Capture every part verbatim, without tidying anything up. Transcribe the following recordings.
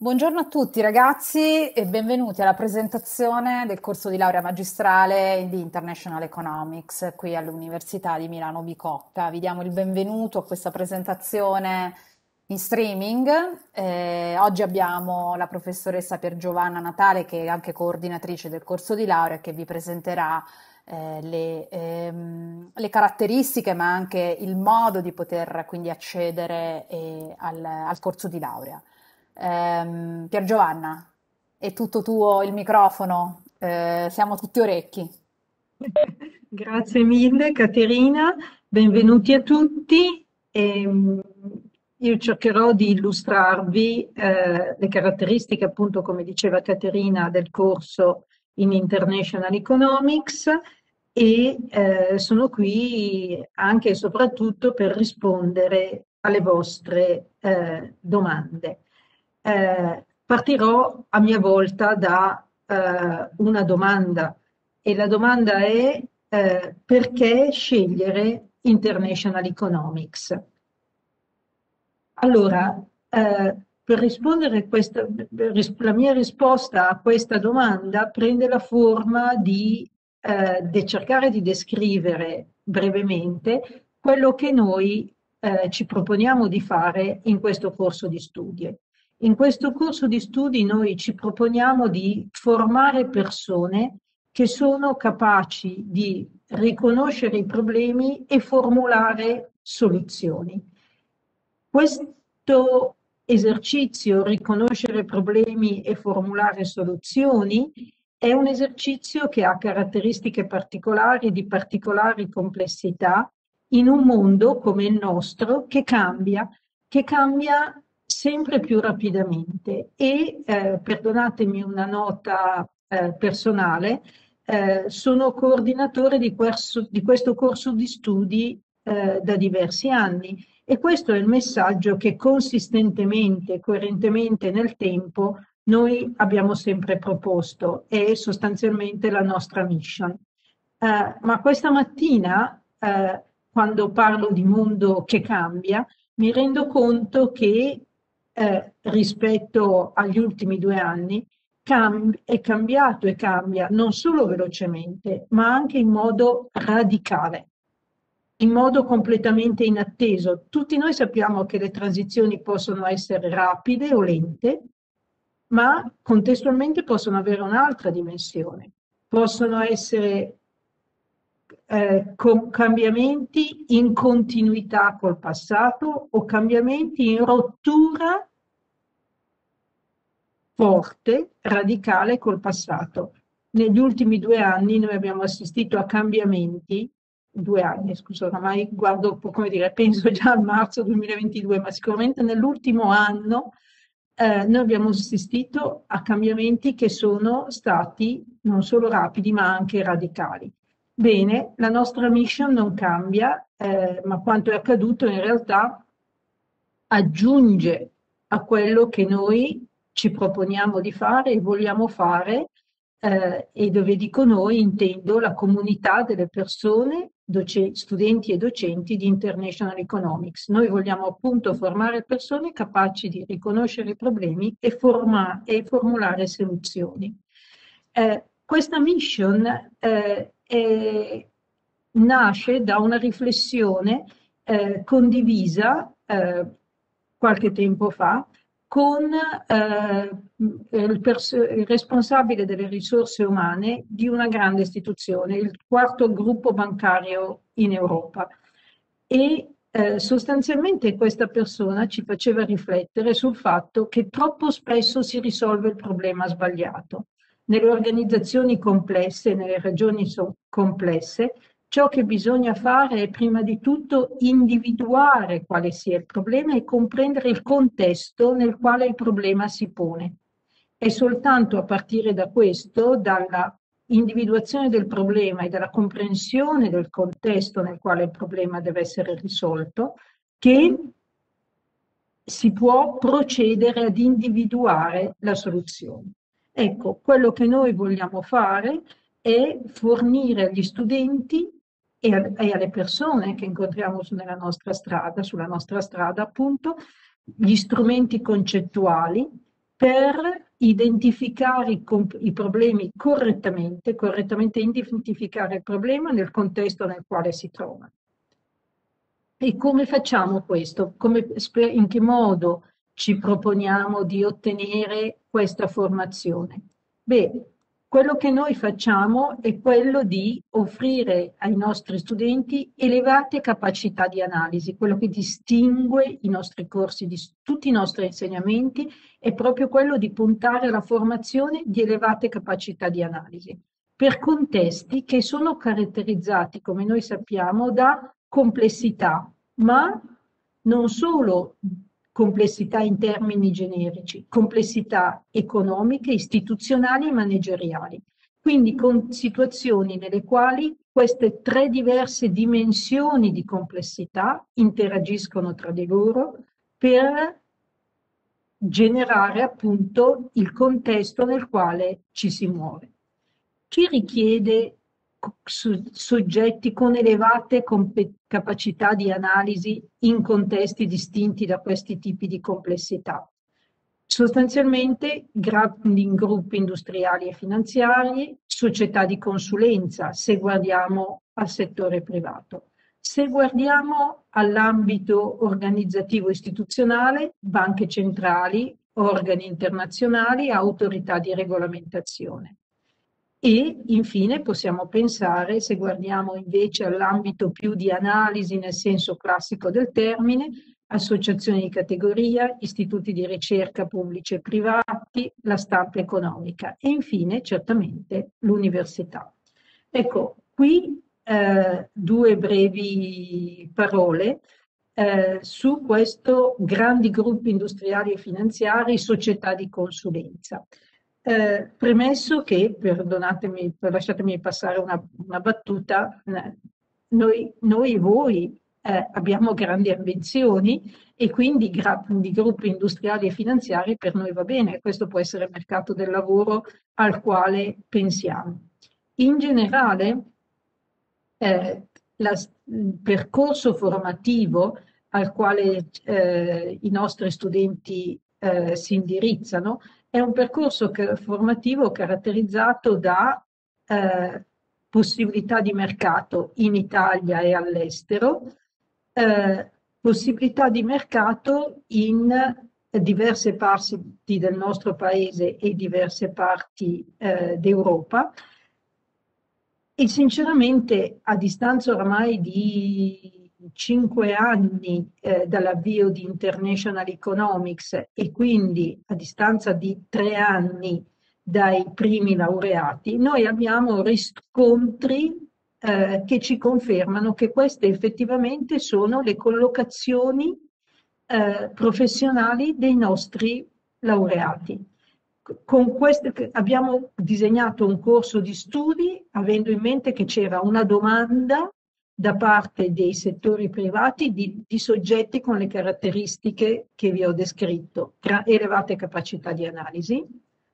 Buongiorno a tutti ragazzi e benvenuti alla presentazione del corso di laurea magistrale di International Economics qui all'Università di Milano Bicocca. Vi diamo il benvenuto a questa presentazione in streaming. Eh, oggi abbiamo la professoressa Piergiovanna Natale, che è anche coordinatrice del corso di laurea, che vi presenterà eh, le, ehm, le caratteristiche ma anche il modo di poter quindi accedere eh, al, al corso di laurea. Ehm, Pier Giovanna, è tutto tuo il microfono, eh, siamo tutti orecchi. Grazie mille Caterina, benvenuti a tutti. Ehm, io cercherò di illustrarvi eh, le caratteristiche, appunto, come diceva Caterina, del corso in International Economics e eh, sono qui anche e soprattutto per rispondere alle vostre eh, domande. Eh, partirò a mia volta da eh, una domanda e la domanda è eh, perché scegliere International Economics? Allora, eh, per rispondere a questa, la mia risposta a questa domanda prende la forma di, eh, di cercare di descrivere brevemente quello che noi eh, ci proponiamo di fare in questo corso di studi. In questo corso di studi noi ci proponiamo di formare persone che sono capaci di riconoscere i problemi e formulare soluzioni. Questo esercizio, riconoscere problemi e formulare soluzioni, è un esercizio che ha caratteristiche particolari di particolari complessità in un mondo come il nostro che cambia, che cambia sempre più rapidamente e, eh, perdonatemi una nota eh, personale, eh, sono coordinatore di questo, di questo corso di studi eh, da diversi anni e questo è il messaggio che consistentemente, coerentemente nel tempo noi abbiamo sempre proposto, è sostanzialmente la nostra mission. Eh, ma questa mattina, eh, quando parlo di mondo che cambia, mi rendo conto che eh, rispetto agli ultimi due anni cam- è cambiato e cambia non solo velocemente, ma anche in modo radicale, in modo completamente inatteso. Tutti noi sappiamo che le transizioni possono essere rapide o lente, ma contestualmente possono avere un'altra dimensione. Possono essere eh, con cambiamenti in continuità col passato o cambiamenti in rottura forte, radicale col passato. Negli ultimi due anni noi abbiamo assistito a cambiamenti, due anni, scusa, ormai guardo, come dire, penso già al marzo duemilaventidue, ma sicuramente nell'ultimo anno eh, noi abbiamo assistito a cambiamenti che sono stati non solo rapidi, ma anche radicali. Bene, la nostra mission non cambia, eh, ma quanto è accaduto in realtà aggiunge a quello che noi ci proponiamo di fare e vogliamo fare, eh, e dove dico noi intendo la comunità delle persone, studenti e docenti di International Economics. Noi vogliamo appunto formare persone capaci di riconoscere i problemi e, forma- e formulare soluzioni. Eh, questa mission eh, è, nasce da una riflessione eh, condivisa eh, qualche tempo fa con eh, il, il responsabile delle risorse umane di una grande istituzione, il quarto gruppo bancario in Europa. E eh, sostanzialmente questa persona ci faceva riflettere sul fatto che troppo spesso si risolve il problema sbagliato. Nelle organizzazioni complesse, nelle regioni complesse, ciò che bisogna fare è prima di tutto individuare quale sia il problema e comprendere il contesto nel quale il problema si pone. È soltanto a partire da questo, dalla individuazione del problema e dalla comprensione del contesto nel quale il problema deve essere risolto, che si può procedere ad individuare la soluzione. Ecco, quello che noi vogliamo fare è fornire agli studenti e, a, e alle persone che incontriamo nella nostra strada, sulla nostra strada appunto, gli strumenti concettuali per identificare i, i problemi correttamente, correttamente identificare il problema nel contesto nel quale si trova. E come facciamo questo? Come, in che modo ci proponiamo di ottenere questa formazione? Beh, quello che noi facciamo è quello di offrire ai nostri studenti elevate capacità di analisi. Quello che distingue i nostri corsi, di, tutti i nostri insegnamenti, è proprio quello di puntare alla formazione di elevate capacità di analisi, per contesti che sono caratterizzati, come noi sappiamo, da complessità, ma non solo complessità in termini generici, complessità economiche, istituzionali e manageriali. Quindi con situazioni nelle quali queste tre diverse dimensioni di complessità interagiscono tra di loro per generare appunto il contesto nel quale ci si muove. Chi richiede soggetti con elevate capacità di analisi in contesti distinti da questi tipi di complessità? Sostanzialmente grandi gruppi industriali e finanziari, società di consulenza, se guardiamo al settore privato. Se guardiamo all'ambito organizzativo istituzionale, banche centrali, organi internazionali, autorità di regolamentazione. E infine possiamo pensare, se guardiamo invece all'ambito più di analisi nel senso classico del termine, associazioni di categoria, istituti di ricerca pubblici e privati, la stampa economica e infine certamente l'università. Ecco, qui eh, due brevi parole eh, su questo grandi gruppi industriali e finanziari, società di consulenza. Eh, premesso che, perdonatemi, lasciatemi passare una, una battuta, noi, noi e voi eh, abbiamo grandi ambizioni e quindi grandi gruppi industriali e finanziari per noi va bene, questo può essere il mercato del lavoro al quale pensiamo. In generale, eh, la, il percorso formativo al quale eh, i nostri studenti eh, si indirizzano è un percorso formativo caratterizzato da eh, possibilità di mercato in Italia e all'estero, eh, possibilità di mercato in diverse parti del nostro paese e diverse parti eh, d'Europa. E sinceramente, a distanza oramai di cinque anni eh, dall'avvio di International Economics e quindi a distanza di tre anni dai primi laureati, noi abbiamo riscontri eh, che ci confermano che queste effettivamente sono le collocazioni eh, professionali dei nostri laureati. Con queste, abbiamo disegnato un corso di studi avendo in mente che c'era una domanda da parte dei settori privati di, di soggetti con le caratteristiche che vi ho descritto, elevate capacità di analisi,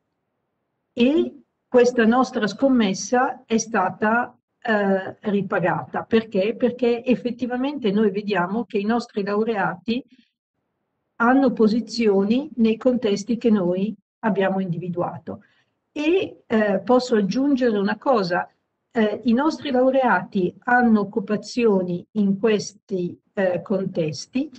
e questa nostra scommessa è stata eh, ripagata. Perché? Perché effettivamente noi vediamo che i nostri laureati hanno posizioni nei contesti che noi abbiamo individuato. E eh, posso aggiungere una cosa, eh, i nostri laureati hanno occupazioni in questi eh, contesti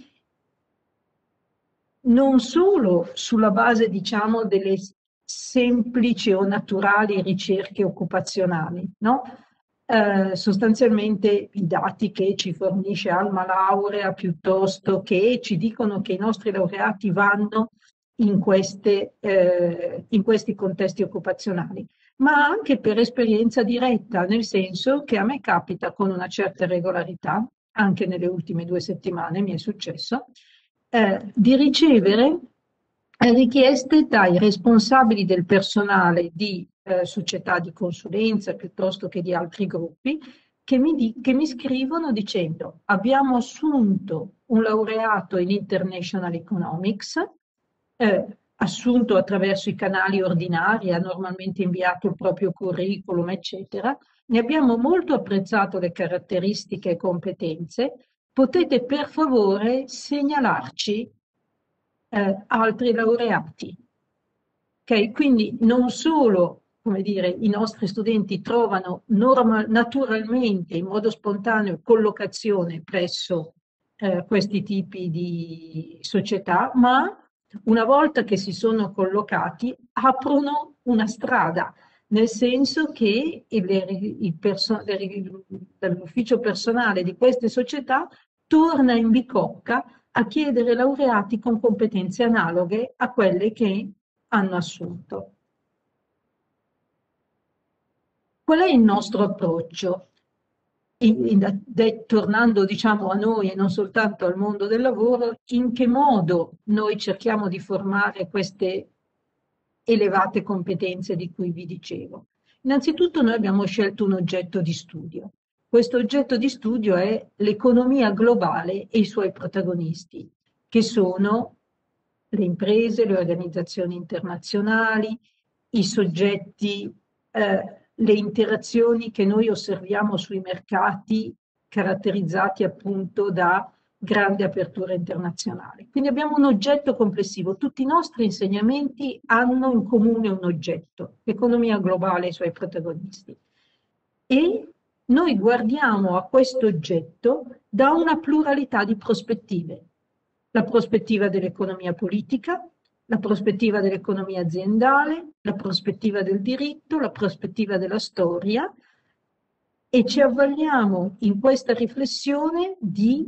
non solo sulla base, diciamo, delle semplici o naturali ricerche occupazionali, no? Eh, sostanzialmente i dati che ci fornisce Alma Laurea piuttosto che ci dicono che i nostri laureati vanno in, queste, eh, in questi contesti occupazionali, ma anche per esperienza diretta, nel senso che a me capita con una certa regolarità, anche nelle ultime due settimane mi è successo, eh, di ricevere richieste dai responsabili del personale di eh, società di consulenza piuttosto che di altri gruppi che mi, di, che mi scrivono dicendo: abbiamo assunto un laureato in International Economics, eh, assunto attraverso i canali ordinari, ha normalmente inviato il proprio curriculum, eccetera. Ne abbiamo molto apprezzato le caratteristiche e competenze. Potete per favore segnalarci eh, altri laureati? Okay? Quindi non solo, come dire, i nostri studenti trovano norma- naturalmente, in modo spontaneo, collocazione presso eh, questi tipi di società, ma una volta che si sono collocati aprono una strada, nel senso che il, il perso- l'ufficio personale di queste società torna in Bicocca a chiedere laureati con competenze analoghe a quelle che hanno assunto. Qual è il nostro approccio? In, in, de, tornando diciamo a noi e non soltanto al mondo del lavoro, in che modo noi cerchiamo di formare queste elevate competenze di cui vi dicevo? Innanzitutto noi abbiamo scelto un oggetto di studio. Questo oggetto di studio è l'economia globale e i suoi protagonisti, che sono le imprese, le organizzazioni internazionali, i soggetti, eh, le interazioni che noi osserviamo sui mercati caratterizzati appunto da grande apertura internazionale. Quindi abbiamo un oggetto complessivo. Tutti i nostri insegnamenti hanno in comune un oggetto, l'economia globale e i suoi protagonisti. E noi guardiamo a questo oggetto da una pluralità di prospettive. La prospettiva dell'economia politica, la prospettiva dell'economia aziendale, la prospettiva del diritto, la prospettiva della storia, e ci avvaliamo in questa riflessione di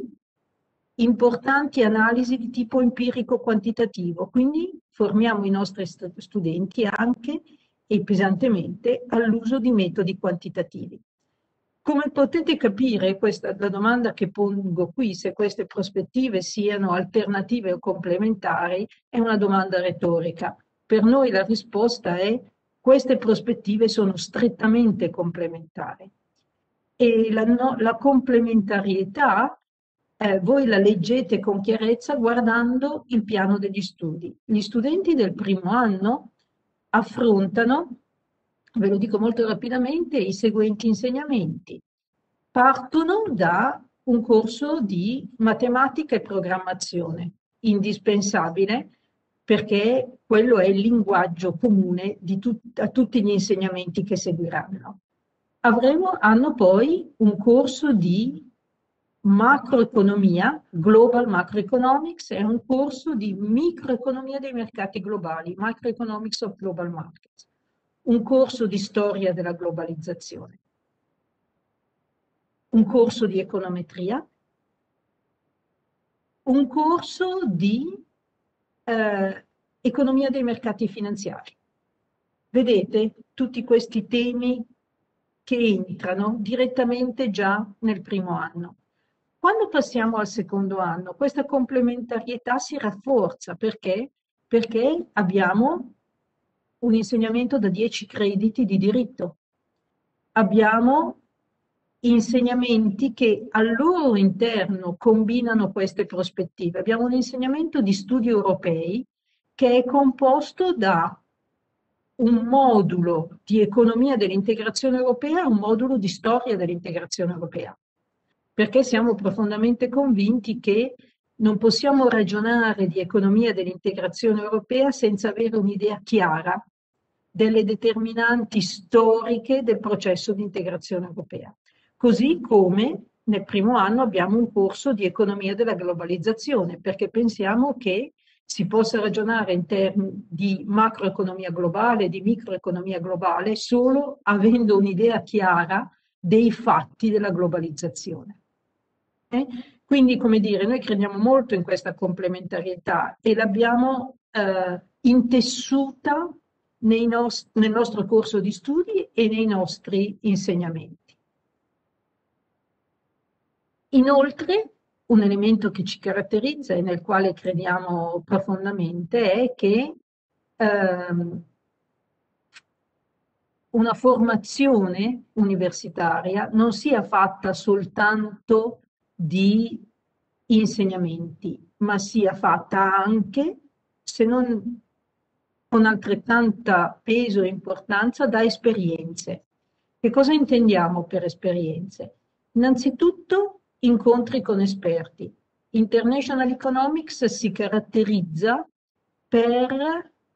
importanti analisi di tipo empirico-quantitativo, quindi formiamo i nostri studenti anche e pesantemente all'uso di metodi quantitativi. Come potete capire, questa è la domanda che pongo qui, se queste prospettive siano alternative o complementari, è una domanda retorica. Per noi la risposta è: queste prospettive sono strettamente complementari. E la, no, la complementarietà eh, voi la leggete con chiarezza guardando il piano degli studi. Gli studenti del primo anno affrontano, ve lo dico molto rapidamente, i seguenti insegnamenti. Partono da un corso di matematica e programmazione, indispensabile perché quello è il linguaggio comune di tut- a tutti gli insegnamenti che seguiranno. Avremo, hanno poi un corso di macroeconomia, Global Macroeconomics, è un corso di microeconomia dei mercati globali, Microeconomics of Global Markets, un corso di storia della globalizzazione, un corso di econometria, un corso di eh, economia dei mercati finanziari. Vedete tutti questi temi che entrano direttamente già nel primo anno. Quando passiamo al secondo anno, questa complementarietà si rafforza. Perché? Perché abbiamo un insegnamento da dieci crediti di diritto. Abbiamo insegnamenti che al loro interno combinano queste prospettive. Abbiamo un insegnamento di studi europei che è composto da un modulo di economia dell'integrazione europea e un modulo di storia dell'integrazione europea, perché siamo profondamente convinti che non possiamo ragionare di economia dell'integrazione europea senza avere un'idea chiara delle determinanti storiche del processo di integrazione europea. Così come nel primo anno abbiamo un corso di economia della globalizzazione, perché pensiamo che si possa ragionare in termini di macroeconomia globale, di microeconomia globale, solo avendo un'idea chiara dei fatti della globalizzazione. Eh? Quindi, come dire, noi crediamo molto in questa complementarietà e l'abbiamo eh, intessuta nei nost- nel nostro corso di studi e nei nostri insegnamenti. Inoltre, un elemento che ci caratterizza e nel quale crediamo profondamente è che ehm, una formazione universitaria non sia fatta soltanto di insegnamenti, ma sia fatta anche, se non con altrettanta peso e importanza, da esperienze. Che cosa intendiamo per esperienze? Innanzitutto incontri con esperti. International Economics si caratterizza per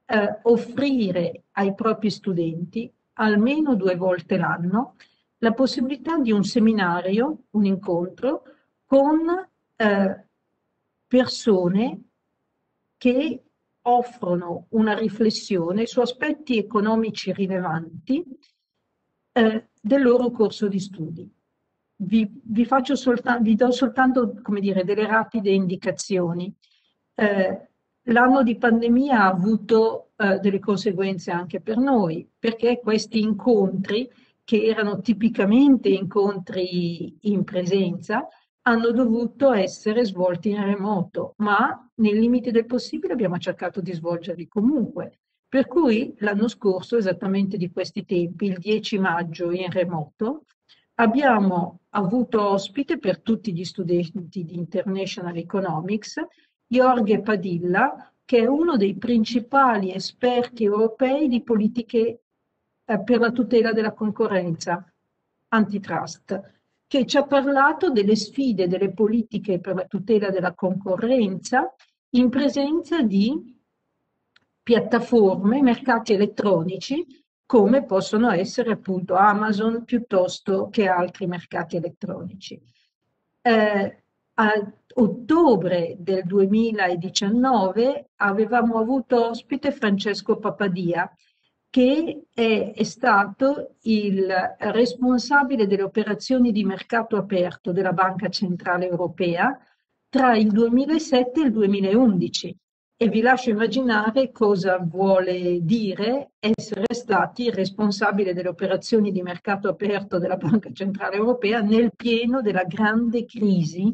eh, offrire ai propri studenti almeno due volte l'anno la possibilità di un seminario, un incontro con eh, persone che offrono una riflessione su aspetti economici rilevanti eh, del loro corso di studi. Vi, vi, faccio soltanto, vi do soltanto, come dire, delle rapide indicazioni. Eh, l'anno di pandemia ha avuto eh, delle conseguenze anche per noi, perché questi incontri, che erano tipicamente incontri in presenza, hanno dovuto essere svolti in remoto, ma nei limiti del possibile abbiamo cercato di svolgerli comunque. Per cui l'anno scorso, esattamente di questi tempi, il dieci maggio in remoto, abbiamo avuto ospite per tutti gli studenti di International Economics Jorge Padilla, che è uno dei principali esperti europei di politiche eh, per la tutela della concorrenza, antitrust, che ci ha parlato delle sfide delle politiche per la tutela della concorrenza in presenza di piattaforme, mercati elettronici, come possono essere appunto Amazon piuttosto che altri mercati elettronici. Eh, a ottobre del duemiladiciannove avevamo avuto ospite Francesco Papadia, che è, è stato il responsabile delle operazioni di mercato aperto della Banca Centrale Europea tra il duemilasette e il duemilaundici. E vi lascio immaginare cosa vuole dire essere stati il responsabile delle operazioni di mercato aperto della Banca Centrale Europea nel pieno della grande crisi,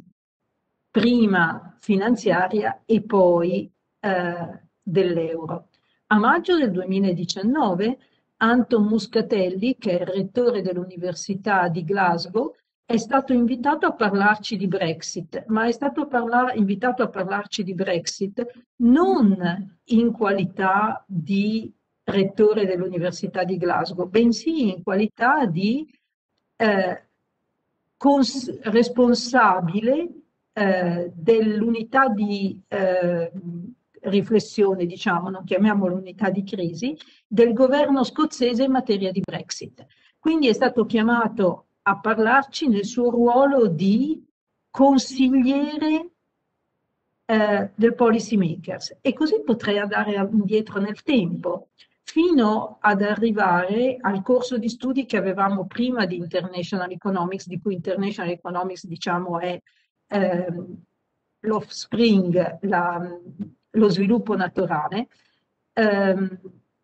prima finanziaria e poi eh, dell'euro. A maggio del duemiladiciannove Anton Muscatelli, che è il rettore dell'Università di Glasgow, è stato invitato a parlarci di Brexit, ma è stato parlar- invitato a parlarci di Brexit non in qualità di rettore dell'Università di Glasgow, bensì in qualità di eh, cons- responsabile eh, dell'unità di eh, riflessione, diciamo, non chiamiamolo unità di crisi, del governo scozzese in materia di Brexit. Quindi è stato chiamato a parlarci nel suo ruolo di consigliere eh, del policy makers, e così potrei andare indietro nel tempo fino ad arrivare al corso di studi che avevamo prima di International Economics, di cui International Economics diciamo è ehm, l'offspring, la, lo sviluppo naturale, ehm,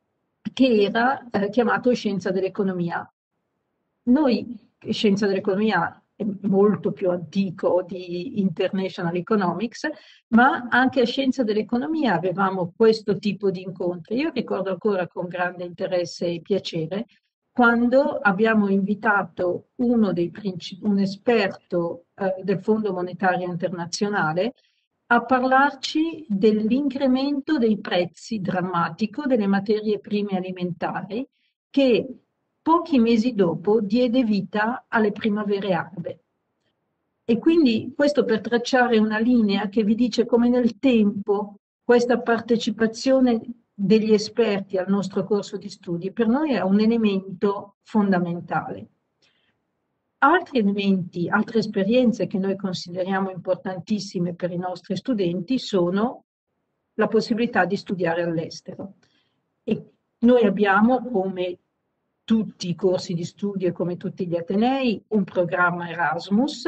che era eh, chiamato Scienza dell'Economia. Noi, Scienza dell'Economia è molto più antico di International Economics, ma anche a Scienza dell'Economia avevamo questo tipo di incontri. Io ricordo ancora con grande interesse e piacere quando abbiamo invitato uno dei un esperto eh, del Fondo Monetario Internazionale a parlarci dell'incremento dei prezzi drammatico delle materie prime alimentari che pochi mesi dopo diede vita alle primavere arabe. E quindi questo per tracciare una linea che vi dice come nel tempo questa partecipazione degli esperti al nostro corso di studi per noi è un elemento fondamentale. Altri elementi, altre esperienze che noi consideriamo importantissime per i nostri studenti sono la possibilità di studiare all'estero. E noi abbiamo, come tutti i corsi di studio e come tutti gli atenei, un programma Erasmus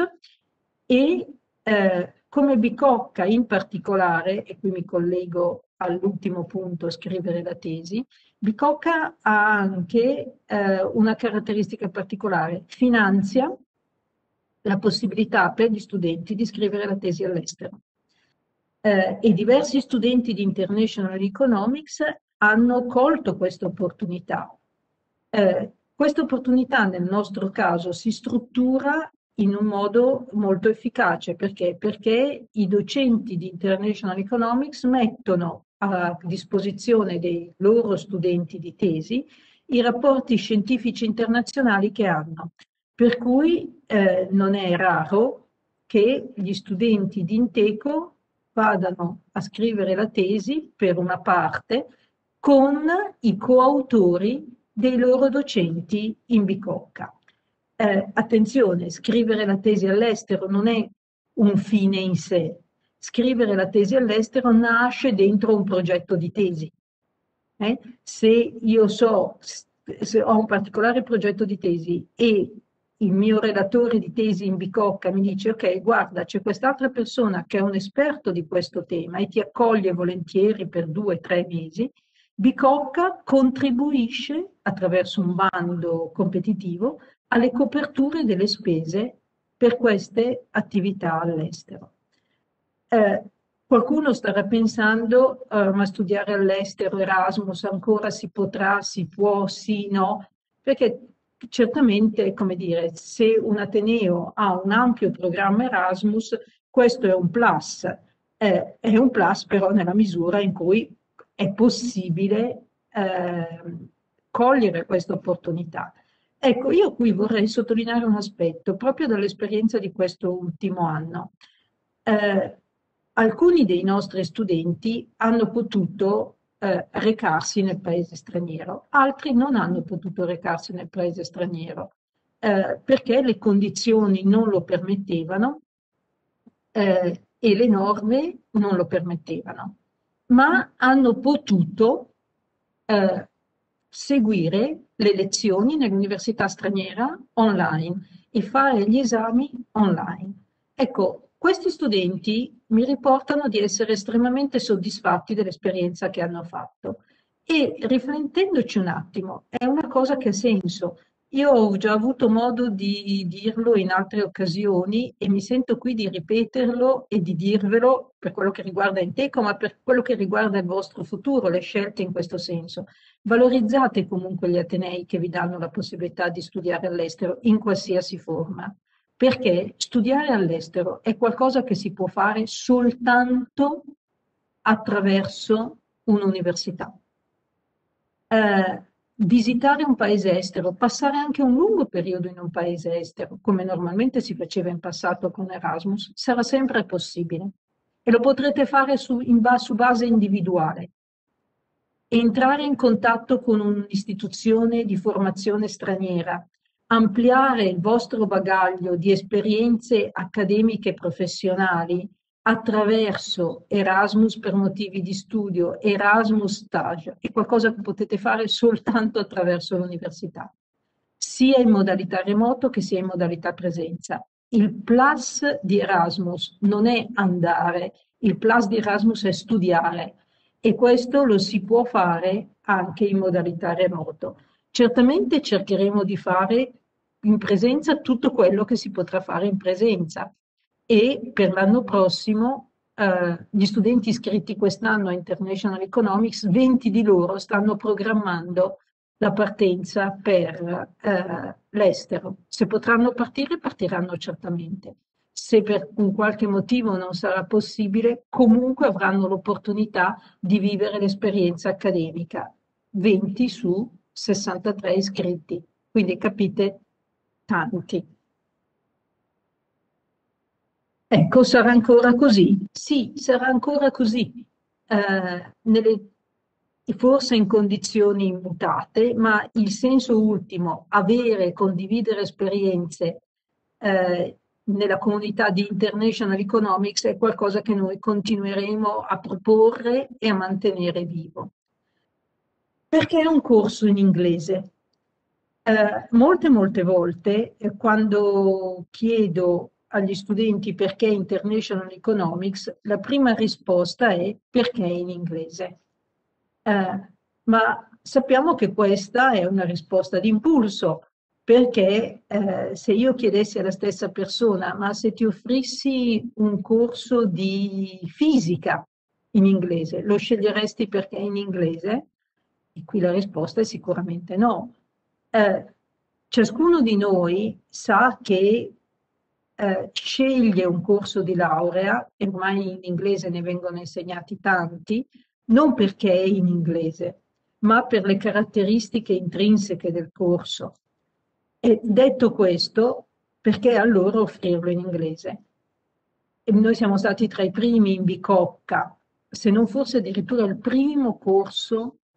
e eh, come Bicocca in particolare, e qui mi collego all'ultimo punto, scrivere la tesi, Bicocca ha anche eh, una caratteristica particolare, finanzia la possibilità per gli studenti di scrivere la tesi all'estero. Eh, e diversi studenti di International Economics hanno colto questa opportunità. Eh, questa opportunità nel nostro caso si struttura in un modo molto efficace. Perché? Perché i docenti di International Economics mettono a disposizione dei loro studenti di tesi i rapporti scientifici internazionali che hanno. Per cui eh, non è raro che gli studenti di Inteco vadano a scrivere la tesi per una parte con i coautori dei loro docenti in Bicocca. Eh, attenzione, scrivere la tesi all'estero non è un fine in sé. Scrivere la tesi all'estero nasce dentro un progetto di tesi. Eh? Se io so, se ho un particolare progetto di tesi e il mio relatore di tesi in Bicocca mi dice: ok, guarda, c'è quest'altra persona che è un esperto di questo tema e ti accoglie volentieri per due o tre mesi, Bicocca contribuisce attraverso un bando competitivo alle coperture delle spese per queste attività all'estero. Eh, qualcuno starà pensando, eh, ma studiare all'estero, Erasmus, ancora si potrà, si può, sì, no? Perché certamente, come dire, se un Ateneo ha un ampio programma Erasmus, questo è un plus. Eh, è un plus però nella misura in cui è possibile eh, cogliere questa opportunità. Ecco, io qui vorrei sottolineare un aspetto, proprio dall'esperienza di questo ultimo anno. Eh, alcuni dei nostri studenti hanno potuto eh, recarsi nel paese straniero, altri non hanno potuto recarsi nel paese straniero eh, perché le condizioni non lo permettevano eh, e le norme non lo permettevano, ma hanno potuto eh, seguire le lezioni nell'università straniera online e fare gli esami online. Ecco, questi studenti mi riportano di essere estremamente soddisfatti dell'esperienza che hanno fatto e riflettendoci un attimo, è una cosa che ha senso. Io ho già avuto modo di dirlo in altre occasioni e mi sento qui di ripeterlo e di dirvelo per quello che riguarda Inteco, ma per quello che riguarda il vostro futuro, le scelte in questo senso. Valorizzate comunque gli atenei che vi danno la possibilità di studiare all'estero in qualsiasi forma, perché studiare all'estero è qualcosa che si può fare soltanto attraverso un'università. Eh, visitare un paese estero, passare anche un lungo periodo in un paese estero, come normalmente si faceva in passato con Erasmus, sarà sempre possibile e lo potrete fare su, in, su base individuale. Entrare in contatto con un'istituzione di formazione straniera, ampliare il vostro bagaglio di esperienze accademiche e professionali attraverso Erasmus per motivi di studio, Erasmus stage, è qualcosa che potete fare soltanto attraverso l'università, sia in modalità remoto che sia in modalità presenza. Il plus di Erasmus non è andare, il plus di Erasmus è studiare e questo lo si può fare anche in modalità remoto. Certamente cercheremo di fare in presenza tutto quello che si potrà fare in presenza e per l'anno prossimo eh, gli studenti iscritti quest'anno a International Economics, venti di loro stanno programmando la partenza per eh, l'estero. Se potranno partire, partiranno certamente. Se per un qualche motivo non sarà possibile, comunque avranno l'opportunità di vivere l'esperienza accademica. venti su sessantatré iscritti, quindi capite, tanti. Ecco, sarà ancora così? Sì, sarà ancora così, eh, nelle, forse in condizioni mutate, ma il senso ultimo, avere e condividere esperienze eh, nella comunità di International Economics è qualcosa che noi continueremo a proporre e a mantenere vivo. Perché è un corso in inglese. Eh, molte, molte volte, eh, quando chiedo agli studenti perché International Economics, la prima risposta è perché in inglese. Eh, ma sappiamo che questa è una risposta d'impulso, perché eh, se io chiedessi alla stessa persona, ma se ti offrissi un corso di fisica in inglese, lo sceglieresti perché in inglese? E qui la risposta è sicuramente no. Eh, ciascuno di noi sa che eh, sceglie un corso di laurea, e ormai in inglese ne vengono insegnati tanti, non perché è in inglese, ma per le caratteristiche intrinseche del corso. E detto questo, perché allora offrirlo in inglese? E noi siamo stati tra i primi in Bicocca, se non fosse addirittura il primo corso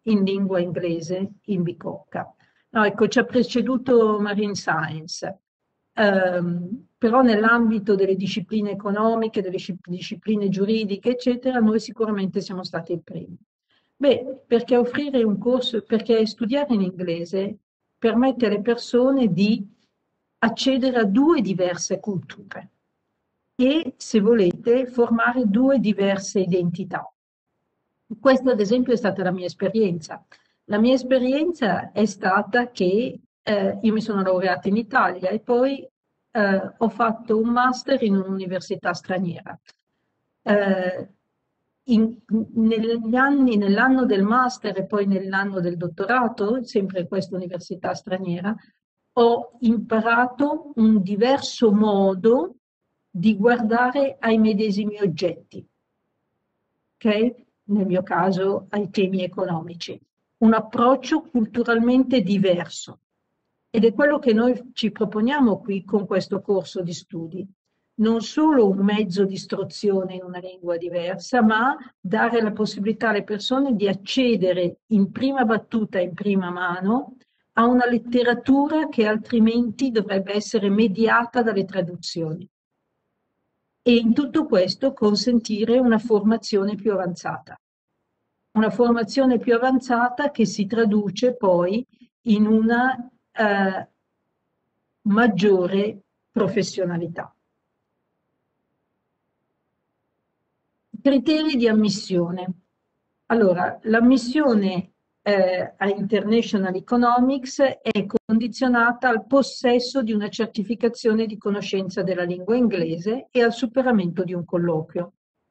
in lingua inglese in Bicocca. No, ecco, ci ha preceduto Marine Science, ehm, però nell'ambito delle discipline economiche, delle discipline giuridiche, eccetera, noi sicuramente siamo stati i primi. Beh, perché offrire un corso, perché studiare in inglese permette alle persone di accedere a due diverse culture e, se volete, formare due diverse identità. Questa, ad esempio, è stata la mia esperienza. La mia esperienza è stata che eh, io mi sono laureata in Italia e poi eh, ho fatto un master in un'università straniera. Eh, in, negli anni, nell'anno del master e poi nell'anno del dottorato, sempre in questa università straniera, ho imparato un diverso modo di guardare ai medesimi oggetti, ok? Nel mio caso ai temi economici, un approccio culturalmente diverso. Ed è quello che noi ci proponiamo qui con questo corso di studi. Non solo un mezzo di istruzione in una lingua diversa, ma dare la possibilità alle persone di accedere in prima battuta, in prima mano, a una letteratura che altrimenti dovrebbe essere mediata dalle traduzioni. E in tutto questo consentire una formazione più avanzata. Una formazione più avanzata che si traduce poi in una eh, maggiore professionalità. Criteri di ammissione. Allora, l'ammissione eh, a International Economics è condizionata al possesso di una certificazione di conoscenza della lingua inglese e al superamento di un colloquio.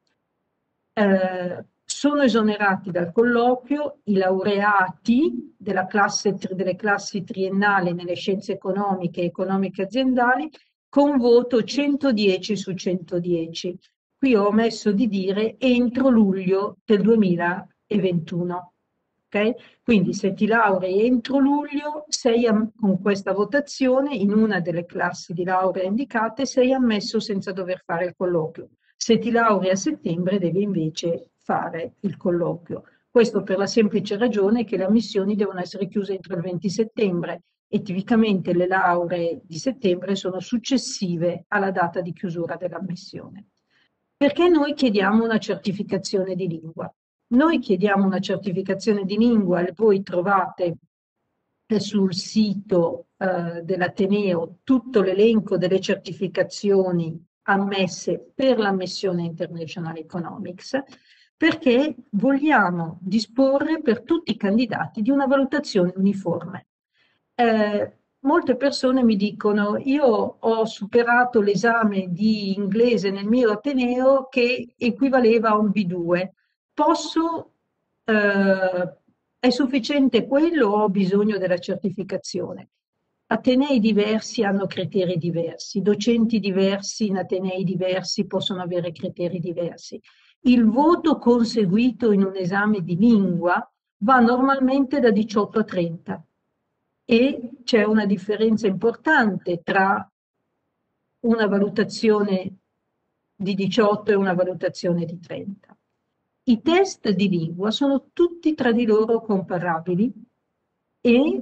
Eh, sono esonerati dal colloquio i laureati della classe, delle classi triennali nelle scienze economiche e economiche aziendali con voto centodieci su centodieci. Qui ho omesso di dire entro luglio del duemilaventuno. Okay? Quindi se ti laurei entro luglio, sei con questa votazione in una delle classi di laurea indicate, sei ammesso senza dover fare il colloquio. Se ti laurei a settembre devi invece fare il colloquio. Questo per la semplice ragione che le ammissioni devono essere chiuse entro il venti settembre e tipicamente le lauree di settembre sono successive alla data di chiusura dell'ammissione. Perché noi chiediamo una certificazione di lingua? Noi chiediamo una certificazione di lingua e voi trovate sul sito eh, dell'Ateneo tutto l'elenco delle certificazioni ammesse per l'ammissione International Economics, perché vogliamo disporre per tutti i candidati di una valutazione uniforme. Eh, molte persone mi dicono: io ho superato l'esame di inglese nel mio Ateneo che equivaleva a un B due. Posso, eh, è sufficiente quello o ho bisogno della certificazione? Atenei diversi hanno criteri diversi, docenti diversi in atenei diversi possono avere criteri diversi. Il voto conseguito in un esame di lingua va normalmente da diciotto a trenta e c'è una differenza importante tra una valutazione di diciotto e una valutazione di trenta. I test di lingua sono tutti tra di loro comparabili e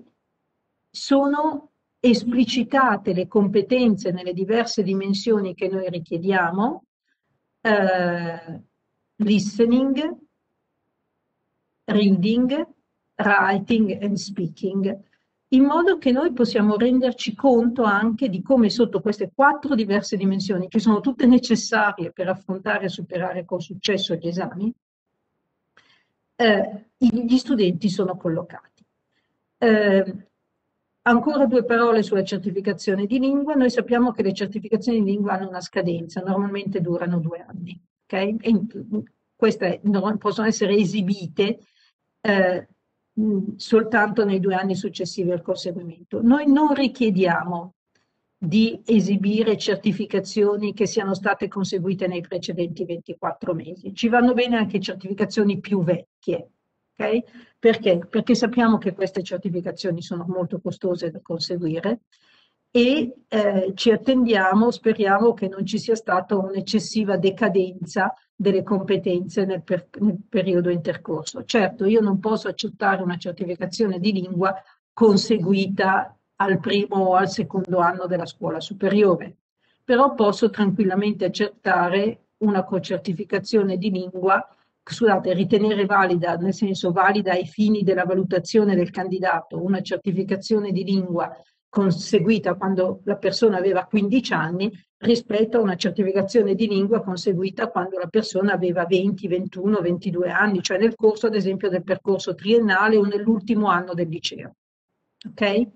sono esplicitate le competenze nelle diverse dimensioni che noi richiediamo, eh, listening, reading, writing and speaking, in modo che noi possiamo renderci conto anche di come sotto queste quattro diverse dimensioni, che sono tutte necessarie per affrontare e superare con successo gli esami, eh, gli studenti sono collocati. Eh, ancora due parole sulla certificazione di lingua. Noi sappiamo che le certificazioni di lingua hanno una scadenza, normalmente durano due anni. Okay? E queste possono essere esibite eh, soltanto nei due anni successivi al conseguimento. Noi non richiediamo di esibire certificazioni che siano state conseguite nei precedenti ventiquattro mesi. Ci vanno bene anche certificazioni più vecchie. Okay? Perché? Perché sappiamo che queste certificazioni sono molto costose da conseguire e eh, ci attendiamo, speriamo che non ci sia stata un'eccessiva decadenza delle competenze nel, per, nel periodo intercorso. Certo, io non posso accettare una certificazione di lingua conseguita al primo o al secondo anno della scuola superiore, però posso tranquillamente accettare una cocertificazione di lingua, scusate, ritenere valida, nel senso valida ai fini della valutazione del candidato, una certificazione di lingua conseguita quando la persona aveva quindici anni rispetto a una certificazione di lingua conseguita quando la persona aveva venti, ventuno, ventidue anni, cioè nel corso ad esempio del percorso triennale o nell'ultimo anno del liceo. Ok?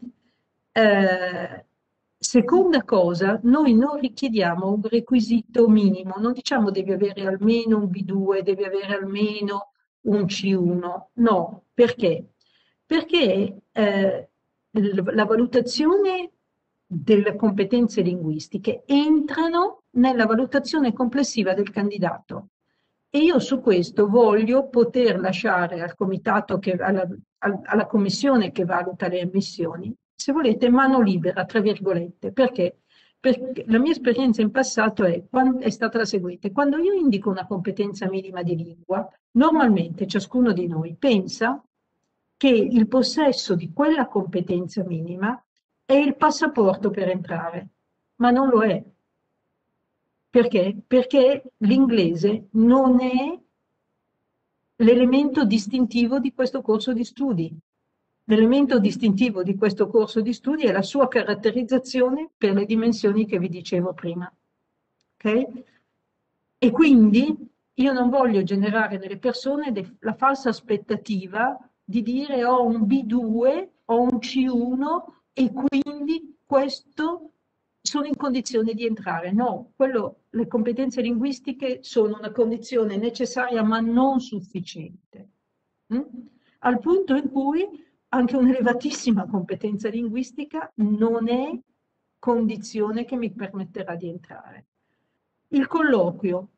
Eh, seconda cosa, noi non richiediamo un requisito minimo, non diciamo devi avere almeno un B due, devi avere almeno un C uno, no, perché? Perché eh, la valutazione delle competenze linguistiche entrano nella valutazione complessiva del candidato. E io su questo voglio poter lasciare al comitato, che, alla, alla commissione che valuta le ammissioni, se volete, mano libera, tra virgolette. Perché? Perché la mia esperienza in passato è, è stata la seguente. Quando io indico una competenza minima di lingua, normalmente ciascuno di noi pensa che il possesso di quella competenza minima è il passaporto per entrare, ma non lo è. Perché? Perché l'inglese non è l'elemento distintivo di questo corso di studi. L'elemento distintivo di questo corso di studi è la sua caratterizzazione per le dimensioni che vi dicevo prima. Okay? E quindi io non voglio generare nelle persone la falsa aspettativa di dire ho un B due, ho un C uno e quindi questo sono in condizione di entrare. No, quello, le competenze linguistiche sono una condizione necessaria ma non sufficiente. Mm? Al punto in cui anche un'elevatissima competenza linguistica non è condizione che mi permetterà di entrare. Il colloquio.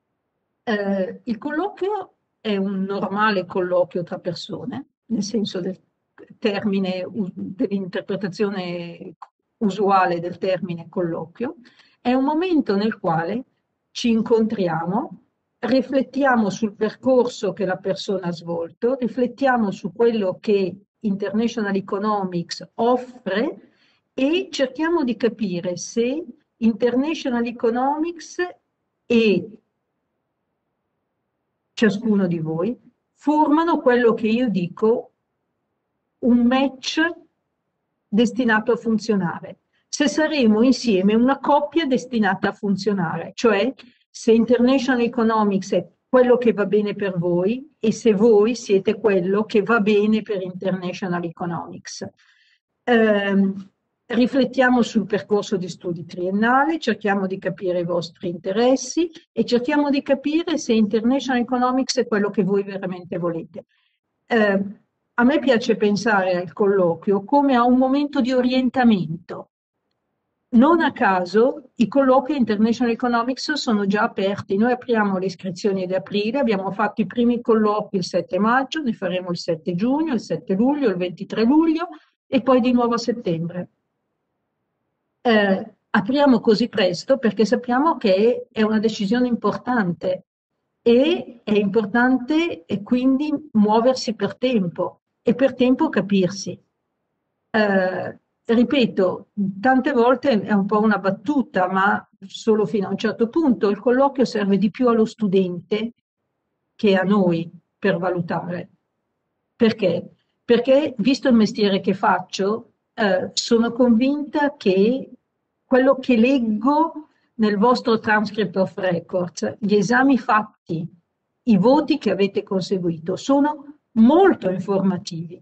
Eh, il colloquio è un normale colloquio tra persone, nel senso del termine, dell'interpretazione usuale del termine colloquio, è un momento nel quale ci incontriamo, riflettiamo sul percorso che la persona ha svolto, riflettiamo su quello che International Economics offre e cerchiamo di capire se International Economics e ciascuno di voi formano quello che io dico un match destinato a funzionare. Se saremo insieme una coppia destinata a funzionare, cioè se International Economics è quello che va bene per voi e se voi siete quello che va bene per International Economics. Eh, riflettiamo sul percorso di studi triennale, cerchiamo di capire i vostri interessi e cerchiamo di capire se International Economics è quello che voi veramente volete. Eh, a me piace pensare al colloquio come a un momento di orientamento. Non a caso i colloqui International Economics sono già aperti. Noi apriamo le iscrizioni ad aprile, abbiamo fatto i primi colloqui il sette maggio, ne faremo il sette giugno, il sette luglio, il ventitré luglio e poi di nuovo a settembre. Eh, apriamo così presto perché sappiamo che è una decisione importante e è importante e quindi muoversi per tempo e per tempo capirsi. Eh, ripeto, tante volte è un po' una battuta, ma solo fino a un certo punto il colloquio serve di più allo studente che a noi per valutare. Perché? Perché visto il mestiere che faccio, eh, sono convinta che quello che leggo nel vostro transcript of records, gli esami fatti, i voti che avete conseguito, sono molto informativi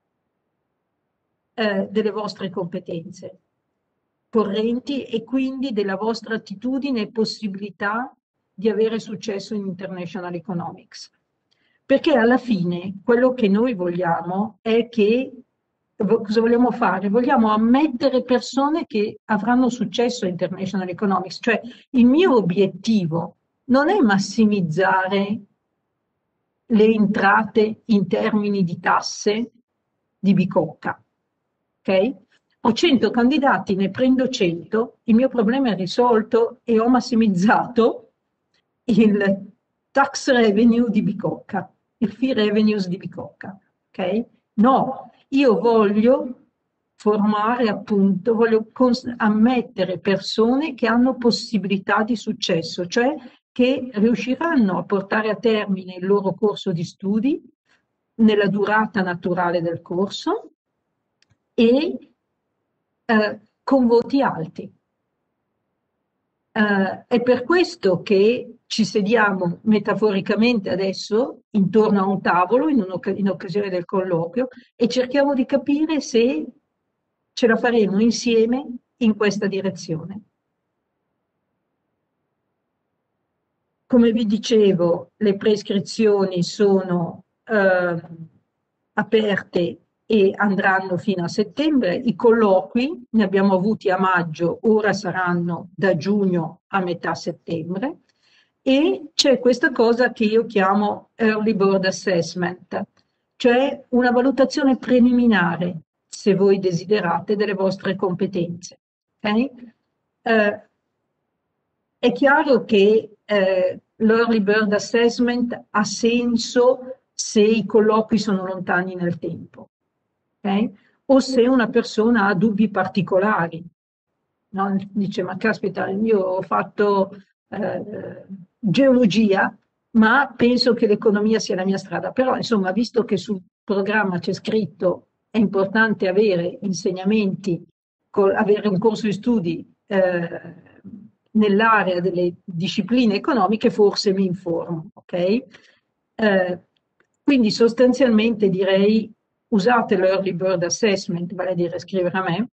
eh, delle vostre competenze correnti e quindi della vostra attitudine e possibilità di avere successo in International Economics. Perché alla fine quello che noi vogliamo è che, cosa vogliamo fare? Vogliamo ammettere persone che avranno successo in International Economics, cioè il mio obiettivo non è massimizzare le entrate in termini di tasse di Bicocca, ok? Ho cento candidati, ne prendo cento, il mio problema è risolto e ho massimizzato il tax revenue di Bicocca, il fee revenues di Bicocca, ok? No, io voglio formare appunto, voglio ammettere persone che hanno possibilità di successo, cioè che riusciranno a portare a termine il loro corso di studi nella durata naturale del corso e eh, con voti alti. Uh, è per questo che ci sediamo metaforicamente adesso intorno a un tavolo in, in occasione del colloquio e cerchiamo di capire se ce la faremo insieme in questa direzione. Come vi dicevo, le prescrizioni sono uh, aperte e andranno fino a settembre. I colloqui ne abbiamo avuti a maggio, ora saranno da giugno a metà settembre, e c'è questa cosa che io chiamo Early Board Assessment, cioè una valutazione preliminare, se voi desiderate, delle vostre competenze. Okay? Eh, è chiaro che eh, l'Early Bird Assessment ha senso se i colloqui sono lontani nel tempo. Okay? O se una persona ha dubbi particolari, no? Dice, ma caspita, io ho fatto eh, geologia, ma penso che l'economia sia la mia strada. Però, insomma, visto che sul programma c'è scritto è importante avere insegnamenti, avere un corso di studi eh, nell'area delle discipline economiche, forse mi informo. Okay? Eh, quindi sostanzialmente direi usate l'Early Bird Assessment, vale a dire scrivere a me,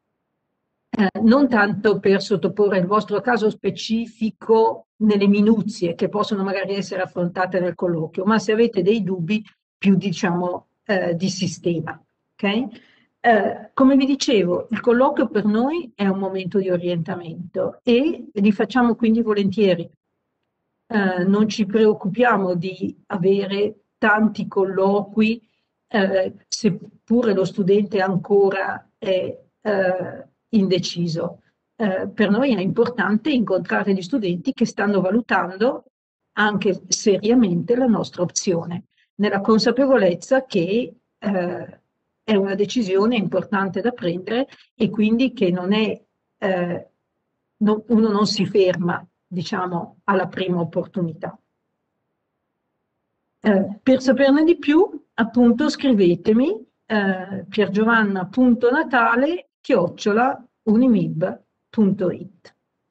eh, non tanto per sottoporre il vostro caso specifico nelle minuzie che possono magari essere affrontate nel colloquio, ma se avete dei dubbi più, diciamo, eh, di sistema. Okay? Eh, come vi dicevo, il colloquio per noi è un momento di orientamento e li facciamo quindi volentieri. Eh, non ci preoccupiamo di avere tanti colloqui, eh, seppure lo studente ancora è eh, indeciso. Eh, per noi è importante incontrare gli studenti che stanno valutando anche seriamente la nostra opzione, nella consapevolezza che eh, è una decisione importante da prendere e quindi che non è, eh, no, uno non si ferma, diciamo, alla prima opportunità. Eh, per saperne di più, appunto, scrivetemi eh, piergiovanna.natale chiocciola unimib punto it.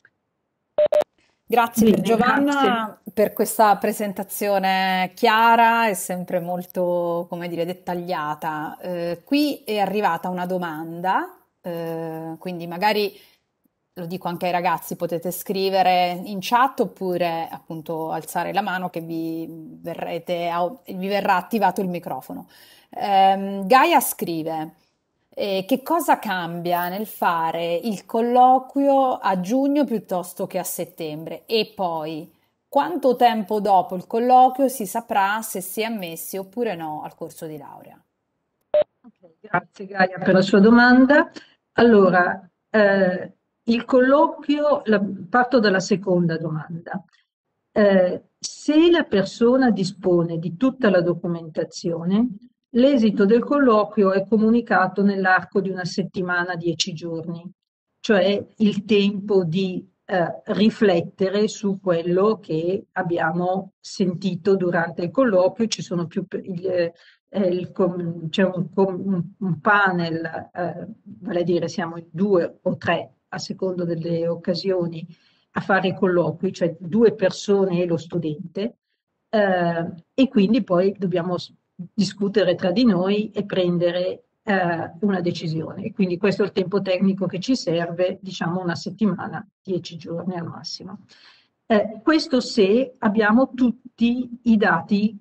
Grazie Bene, per Giovanna grazie. per questa presentazione chiara e sempre molto, come dire, dettagliata. Eh, qui è arrivata una domanda, eh, quindi magari lo dico anche ai ragazzi, potete scrivere in chat oppure appunto alzare la mano che vi, verrete, vi verrà attivato il microfono. Eh, Gaia scrive. E che cosa cambia nel fare il colloquio a giugno piuttosto che a settembre? E poi, quanto tempo dopo il colloquio si saprà se si è ammessi oppure no al corso di laurea? Okay, grazie Gaia per la sua domanda. Allora, eh, il colloquio, la, parto dalla seconda domanda. Eh, se la persona dispone di tutta la documentazione, l'esito del colloquio è comunicato nell'arco di una settimana, dieci giorni, cioè il tempo di eh, riflettere su quello che abbiamo sentito durante il colloquio. Ci sono più, il, eh, il, c'è un, un, un panel, eh, vale a dire siamo in due o tre a secondo delle occasioni a fare i colloqui, cioè due persone e lo studente, eh, e quindi poi dobbiamo discutere tra di noi e prendere eh, una decisione. E quindi questo è il tempo tecnico che ci serve, diciamo una settimana, dieci giorni al massimo. Eh, questo se abbiamo tutti i dati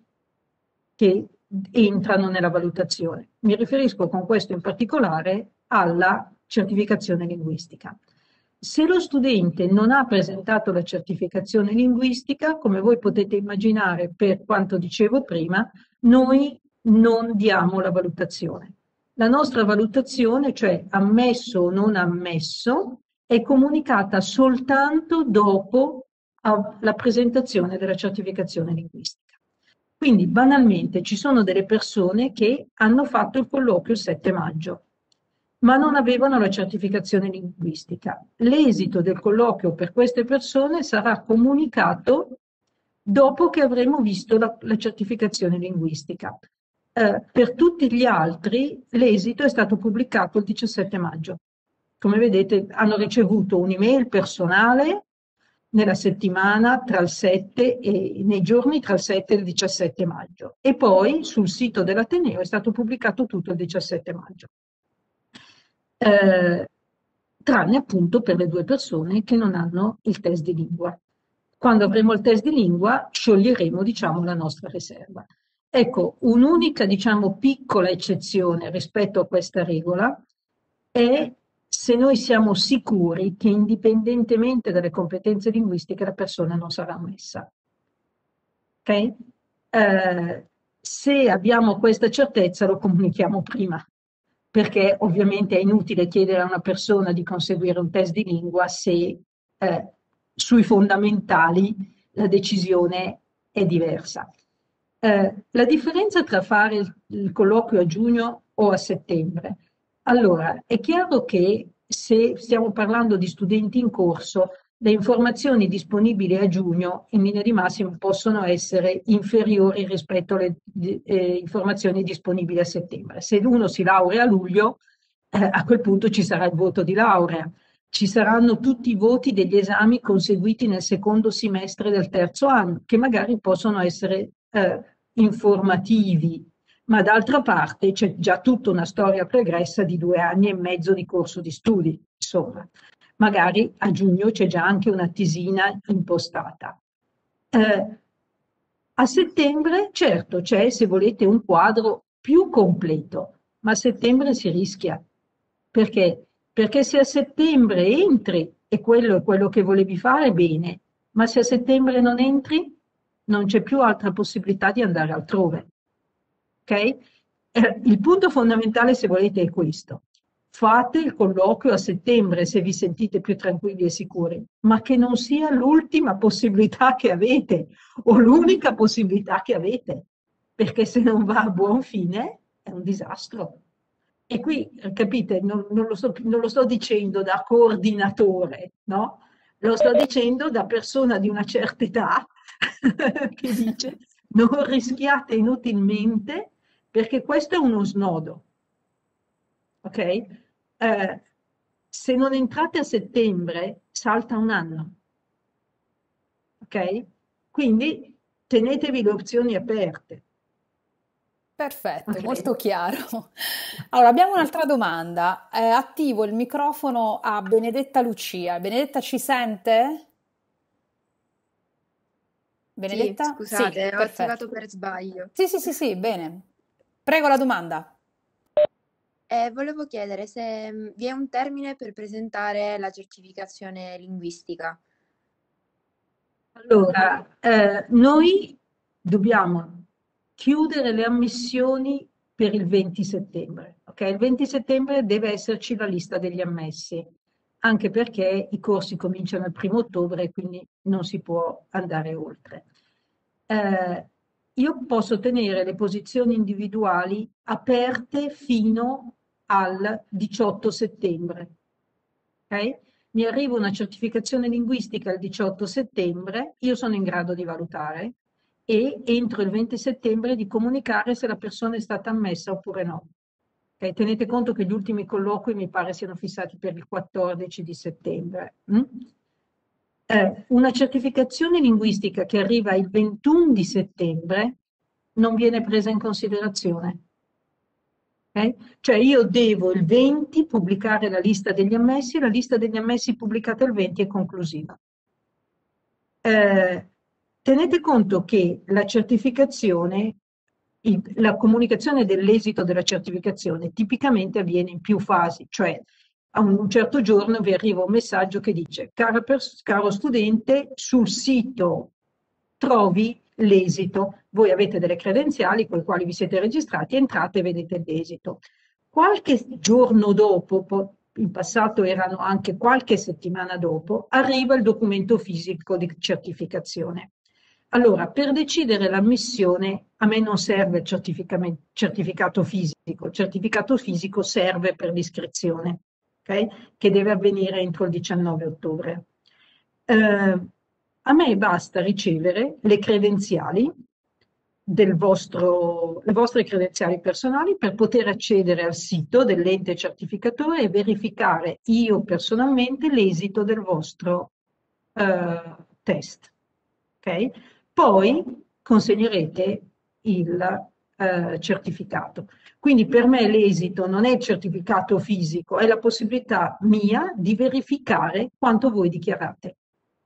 che entrano nella valutazione. Mi riferisco con questo in particolare alla certificazione linguistica. Se lo studente non ha presentato la certificazione linguistica, come voi potete immaginare per quanto dicevo prima, noi non diamo la valutazione. La nostra valutazione, cioè ammesso o non ammesso, è comunicata soltanto dopo alla presentazione della certificazione linguistica. Quindi banalmente ci sono delle persone che hanno fatto il colloquio il sette maggio, ma non avevano la certificazione linguistica. L'esito del colloquio per queste persone sarà comunicato dopo che avremo visto la, la certificazione linguistica. Eh, per tutti gli altri l'esito è stato pubblicato il diciassette maggio. Come vedete hanno ricevuto un'email personale nella settimana tra il sette e nei giorni tra il sette e il diciassette maggio, e poi sul sito dell'Ateneo è stato pubblicato tutto il diciassette maggio. Eh, tranne appunto per le due persone che non hanno il test di lingua. Quando avremo il test di lingua scioglieremo, diciamo, la nostra riserva. Ecco, un'unica, diciamo, piccola eccezione rispetto a questa regola è se noi siamo sicuri che indipendentemente dalle competenze linguistiche la persona non sarà ammessa. Ok? Eh, se abbiamo questa certezza lo comunichiamo prima, perché ovviamente è inutile chiedere a una persona di conseguire un test di lingua se eh, sui fondamentali la decisione è diversa. Eh, la differenza tra fare il, il colloquio a giugno o a settembre. Allora, è chiaro che se stiamo parlando di studenti in corso, le informazioni disponibili a giugno in linea di massima possono essere inferiori rispetto alle eh, informazioni disponibili a settembre. Se uno si laurea a luglio, eh, a quel punto ci sarà il voto di laurea, ci saranno tutti i voti degli esami conseguiti nel secondo semestre del terzo anno, che magari possono essere eh, informativi, ma d'altra parte c'è già tutta una storia pregressa di due anni e mezzo di corso di studi, insomma. Magari a giugno c'è già anche una tesina impostata. Eh, a settembre, certo, c'è, se volete, un quadro più completo, ma a settembre si rischia. Perché? Perché se a settembre entri e quello è quello che volevi fare, bene, ma se a settembre non entri, non c'è più altra possibilità di andare altrove. Ok? Eh, il punto fondamentale, se volete, è questo. Fate il colloquio a settembre se vi sentite più tranquilli e sicuri, ma che non sia l'ultima possibilità che avete o l'unica possibilità che avete, perché se non va a buon fine è un disastro. E qui, capite, non, non, lo sto, non lo sto dicendo da coordinatore, no? Lo sto dicendo da persona di una certa età che dice non rischiate inutilmente perché questo è uno snodo. Ok? Eh, se non entrate a settembre, salta un anno. Ok? Quindi tenetevi le opzioni aperte. Perfetto, Okay. molto chiaro. Allora, abbiamo un'altra domanda. Eh, attivo il microfono a Benedetta Lucia. Benedetta, ci sente? Sì, Benedetta? Sì, scusate, ho attivato perfetto. per sbaglio. Sì, sì, sì, sì, bene. Prego la domanda. Eh, volevo chiedere se mh, vi è un termine per presentare la certificazione linguistica. Allora, eh, noi dobbiamo chiudere le ammissioni per il venti settembre. Okay? Il venti settembre deve esserci la lista degli ammessi, anche perché i corsi cominciano il primo ottobre, quindi non si può andare oltre. Eh, io posso tenere le posizioni individuali aperte fino al diciotto settembre. Okay? Mi arriva una certificazione linguistica il diciotto settembre, io sono in grado di valutare e entro il venti settembre di comunicare se la persona è stata ammessa oppure no. Okay? Tenete conto che gli ultimi colloqui mi pare siano fissati per il quattordici di settembre. Mm? Eh, una certificazione linguistica che arriva il ventuno di settembre non viene presa in considerazione. Okay? Cioè io devo il venti pubblicare la lista degli ammessi, la lista degli ammessi pubblicata il venti è conclusiva. Eh, tenete conto che la certificazione, il, la comunicazione dell'esito della certificazione tipicamente avviene in più fasi, cioè a un certo giorno vi arriva un messaggio che dice caro, caro studente, sul sito trovi l'esito. Voi avete delle credenziali con le quali vi siete registrati, entrate e vedete l'esito. Qualche giorno dopo, in passato erano anche qualche settimana dopo, arriva il documento fisico di certificazione. Allora, per decidere l'ammissione a me non serve il certificato fisico, il certificato fisico serve per l'iscrizione, okay? Che deve avvenire entro il diciannove ottobre. Eh, a me basta ricevere le credenziali del vostro, le vostre credenziali personali per poter accedere al sito dell'ente certificatore e verificare io personalmente l'esito del vostro eh, test. Okay? Poi consegnerete il eh, certificato. Quindi per me l'esito non è il certificato fisico, è la possibilità mia di verificare quanto voi dichiarate.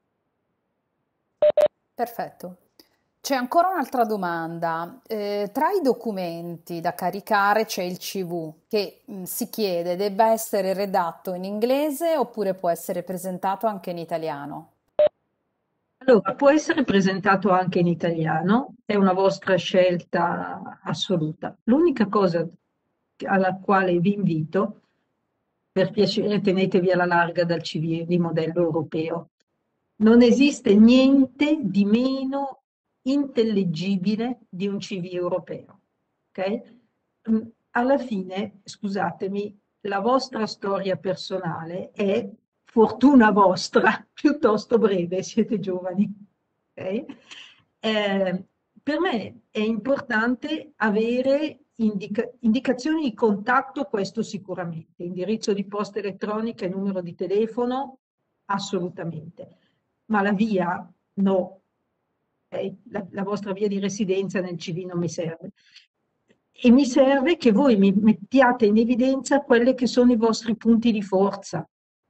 Perfetto. C'è ancora un'altra domanda. Eh, tra i documenti da caricare c'è il C V che mh, si chiede debba essere redatto in inglese oppure può essere presentato anche in italiano. Allora, può essere presentato anche in italiano, è una vostra scelta assoluta. L'unica cosa alla quale vi invito, per piacere tenetevi alla larga dal C V di modello europeo. Non esiste niente di meno intelligibile di un C V europeo. Okay? Mm, Alla fine, scusatemi, la vostra storia personale è fortuna vostra, piuttosto breve, siete giovani. Okay? Eh, per me è importante avere indica- indicazioni di contatto, questo sicuramente, indirizzo di posta elettronica e numero di telefono, assolutamente, ma la via no. Okay? La, la vostra via di residenza nel C V non mi serve. E mi serve che voi mi mettiate in evidenza quelli che sono i vostri punti di forza,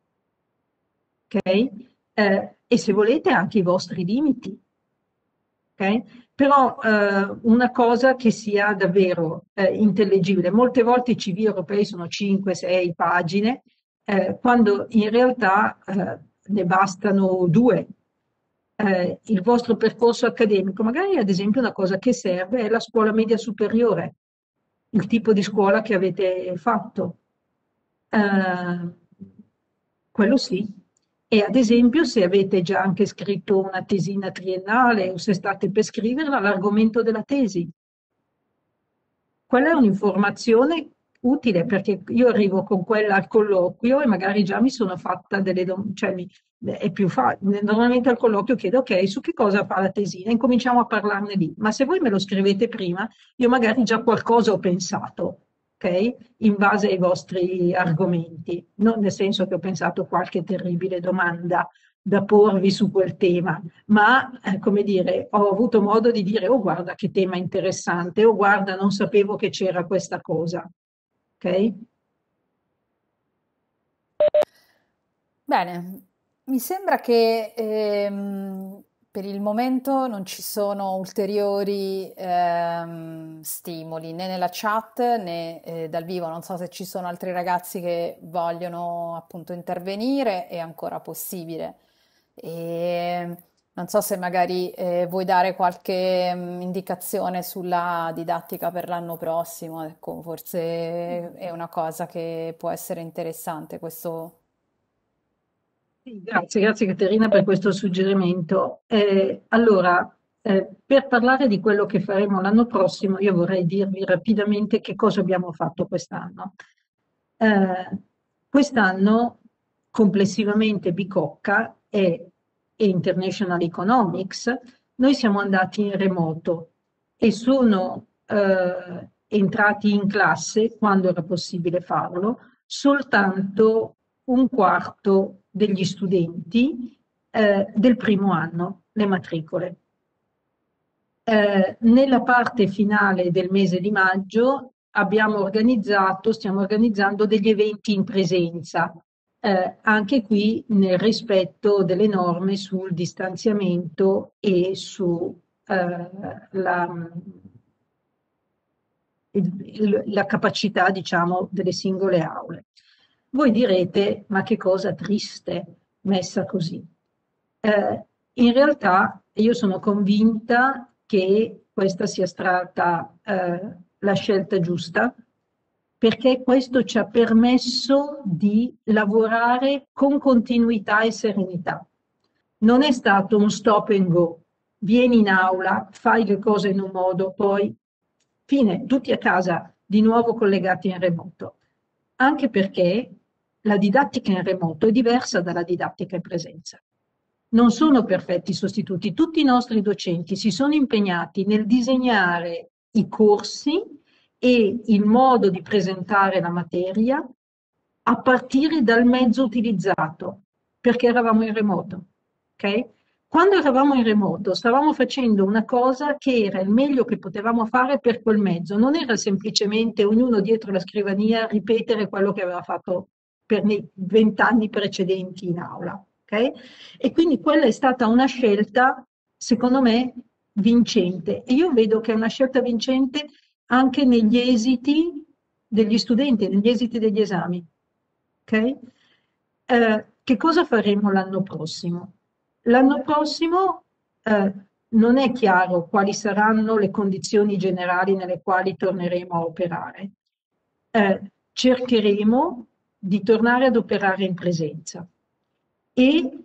ok? Eh, e se volete anche i vostri limiti, ok? Però eh, una cosa che sia davvero eh, intellegibile. Molte volte i C V europei sono cinque sei pagine, eh, quando in realtà eh, ne bastano due. Eh, il vostro percorso accademico, magari ad esempio una cosa che serve è la scuola media superiore, il tipo di scuola che avete fatto. Eh, quello sì. E ad esempio se avete già anche scritto una tesina triennale o se state per scriverla, l'argomento della tesi. Quella è un'informazione utile perché io arrivo con quella al colloquio e magari già mi sono fatta delle domande, cioè mi, è più facile. Normalmente al colloquio chiedo ok, su che cosa fa la tesina? Incominciamo a parlarne lì. Ma se voi me lo scrivete prima, io magari già qualcosa ho pensato, ok? In base ai vostri argomenti, non nel senso che ho pensato qualche terribile domanda da porvi su quel tema, ma eh, come dire, ho avuto modo di dire, oh guarda che tema interessante, oh guarda non sapevo che c'era questa cosa, ok? Bene, mi sembra che ehm, per il momento non ci sono ulteriori ehm, stimoli né nella chat né eh, dal vivo. Non so se ci sono altri ragazzi che vogliono appunto intervenire, è ancora possibile. E non so se magari eh, vuoi dare qualche mm, indicazione sulla didattica per l'anno prossimo, ecco, forse è una cosa che può essere interessante questo. Sì, grazie, grazie Caterina per questo suggerimento. Eh, allora, eh, per parlare di quello che faremo l'anno prossimo, io vorrei dirvi rapidamente che cosa abbiamo fatto quest'anno. Eh, quest'anno complessivamente Bicocca e, e International Economics, noi siamo andati in remoto e sono eh, entrati in classe quando era possibile farlo soltanto un quarto degli studenti eh, del primo anno, le matricole. Eh, nella parte finale del mese di maggio abbiamo organizzato, stiamo organizzando degli eventi in presenza, eh, anche qui nel rispetto delle norme sul distanziamento e su eh, la, il- il- la capacità, diciamo, delle singole aule. Voi direte, ma che cosa triste messa così. Eh, in realtà io sono convinta che questa sia stata eh, la scelta giusta perché questo ci ha permesso di lavorare con continuità e serenità. Non è stato un stop and go, vieni in aula, fai le cose in un modo, poi fine, tutti a casa, di nuovo collegati in remoto. Anche perché la didattica in remoto è diversa dalla didattica in presenza. Non sono perfetti sostituti. Tutti i nostri docenti si sono impegnati nel disegnare i corsi e il modo di presentare la materia a partire dal mezzo utilizzato, perché eravamo in remoto. Okay? Quando eravamo in remoto stavamo facendo una cosa che era il meglio che potevamo fare per quel mezzo, non era semplicemente ognuno dietro la scrivania ripetere quello che aveva fatto per i vent'anni precedenti in aula. Okay? E quindi quella è stata una scelta, secondo me, vincente. E io vedo che è una scelta vincente anche negli esiti degli studenti, negli esiti degli esami. Okay? Eh, che cosa faremo l'anno prossimo? L'anno prossimo eh, non è chiaro quali saranno le condizioni generali nelle quali torneremo a operare. Eh, cercheremo di tornare ad operare in presenza e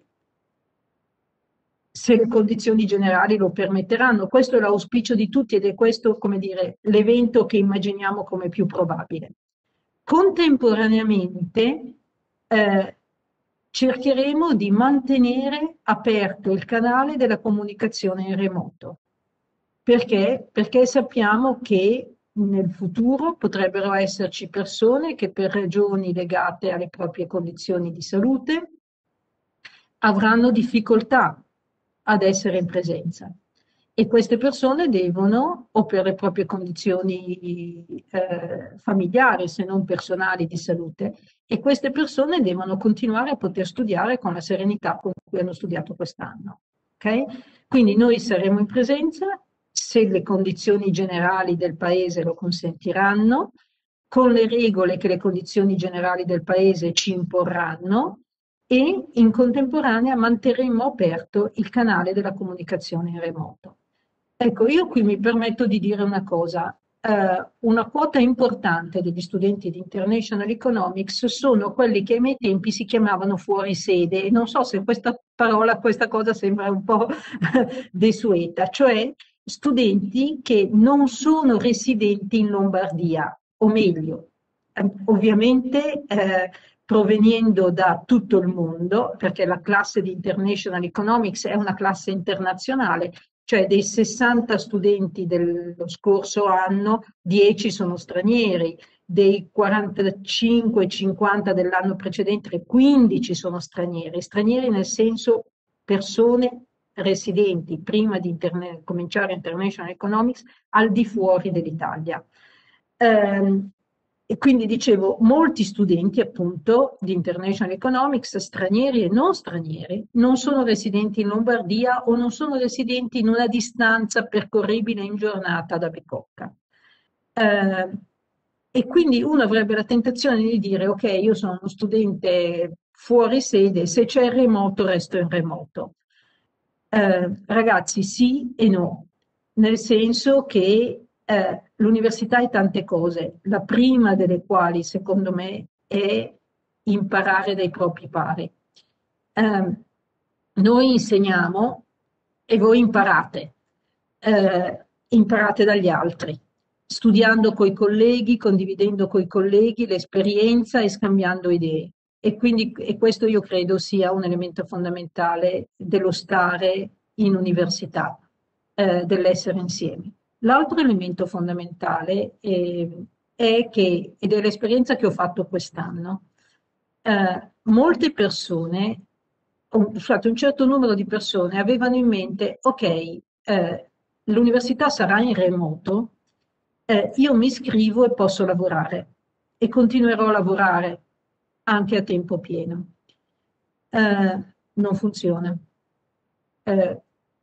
se le condizioni generali lo permetteranno. Questo è l'auspicio di tutti ed è questo, come dire, l'evento che immaginiamo come più probabile. Contemporaneamente eh, cercheremo di mantenere aperto il canale della comunicazione in remoto. Perché? Perché sappiamo che nel futuro potrebbero esserci persone che per ragioni legate alle proprie condizioni di salute avranno difficoltà ad essere in presenza. E queste persone devono, o per le proprie condizioni eh, familiari, se non personali di salute, e queste persone devono continuare a poter studiare con la serenità con cui hanno studiato quest'anno. Okay? Quindi noi saremo in presenza se le condizioni generali del Paese lo consentiranno, con le regole che le condizioni generali del Paese ci imporranno, e in contemporanea manterremo aperto il canale della comunicazione in remoto. Ecco, io qui mi permetto di dire una cosa. Eh, una quota importante degli studenti di International Economics sono quelli che ai miei tempi si chiamavano fuori sede, e non so se questa parola, questa cosa sembra un po' desueta, cioè studenti che non sono residenti in Lombardia, o meglio, eh, ovviamente eh, proveniendo da tutto il mondo, perché la classe di International Economics è una classe internazionale, cioè dei sessanta studenti dello scorso anno, dieci sono stranieri, dei quarantacinque cinquanta dell'anno precedente, quindici sono stranieri, stranieri nel senso persone residenti prima di interne- cominciare International Economics al di fuori dell'Italia. Um, e quindi dicevo, molti studenti appunto di International Economics, stranieri e non stranieri, non sono residenti in Lombardia o non sono residenti in una distanza percorribile in giornata da Bicocca. Eh, e quindi uno avrebbe la tentazione di dire, ok, io sono uno studente fuori sede, se c'è il remoto resto in remoto. Eh, ragazzi, sì e no, nel senso che eh, l'università è tante cose, la prima delle quali secondo me è imparare dai propri pari. Eh, noi insegniamo e voi imparate, eh, imparate dagli altri, studiando coi colleghi, condividendo coi colleghi l'esperienza e scambiando idee. E quindi e questo io credo sia un elemento fondamentale dello stare in università, eh, dell'essere insieme. L'altro elemento fondamentale eh, è che, ed è l'esperienza che ho fatto quest'anno, eh, molte persone, un, scusate, un certo numero di persone avevano in mente, ok, eh, l'università sarà in remoto, eh, io mi iscrivo e posso lavorare e continuerò a lavorare anche a tempo pieno. Eh, non funziona. Eh,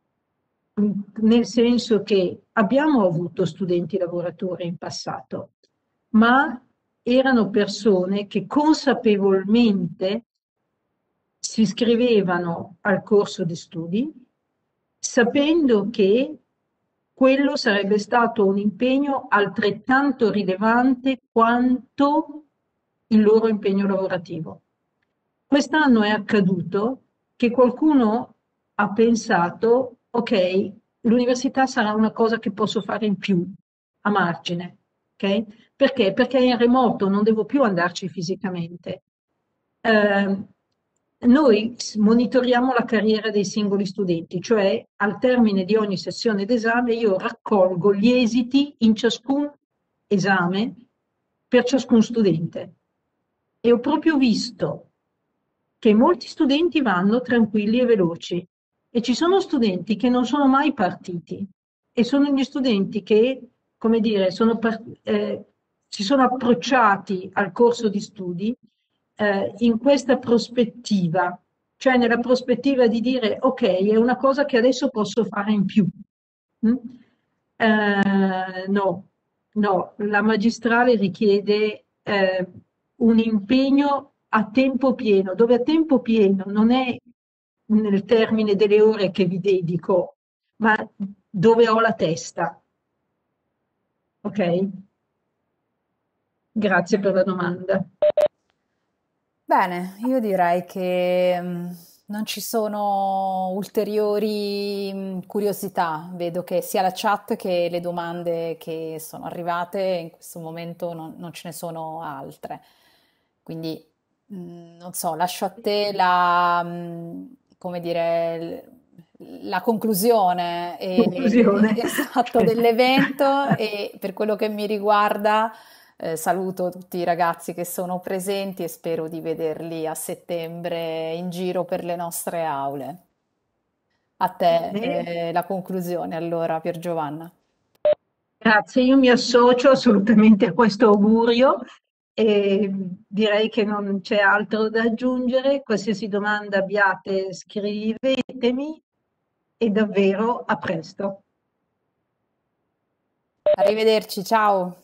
nel senso che abbiamo avuto studenti lavoratori in passato, ma erano persone che consapevolmente si iscrivevano al corso di studi sapendo che quello sarebbe stato un impegno altrettanto rilevante quanto il loro impegno lavorativo. Quest'anno è accaduto che qualcuno ha pensato, ok, l'università sarà una cosa che posso fare in più, a margine, ok? Perché? Perché è in remoto, non devo più andarci fisicamente. Eh, noi monitoriamo la carriera dei singoli studenti, cioè al termine di ogni sessione d'esame io raccolgo gli esiti in ciascun esame per ciascun studente e ho proprio visto che molti studenti vanno tranquilli e veloci e ci sono studenti che non sono mai partiti e sono gli studenti che, come dire, sono par- eh, si sono approcciati al corso di studi eh, in questa prospettiva, cioè nella prospettiva di dire ok, è una cosa che adesso posso fare in più. Mm? Eh, no, no, la magistrale richiede eh, un impegno a tempo pieno, dove a tempo pieno non è nel termine delle ore che vi dedico, ma dove ho la testa. Ok? Grazie per la domanda. Bene, io direi che mh, non ci sono ulteriori mh, curiosità. Vedo che sia la chat che le domande che sono arrivate in questo momento non, non ce ne sono altre. Quindi, mh, non so, lascio a te la, mh, come dire, l- la conclusione e- Conclusione. esatto dell'evento e per quello che mi riguarda. Eh, saluto tutti i ragazzi che sono presenti e spero di vederli a settembre in giro per le nostre aule. A te, Bene. eh, la conclusione allora, Pier Giovanna. Grazie, io mi associo assolutamente a questo augurio e direi che non c'è altro da aggiungere. Qualsiasi domanda abbiate, scrivetemi e davvero a presto. Arrivederci, ciao.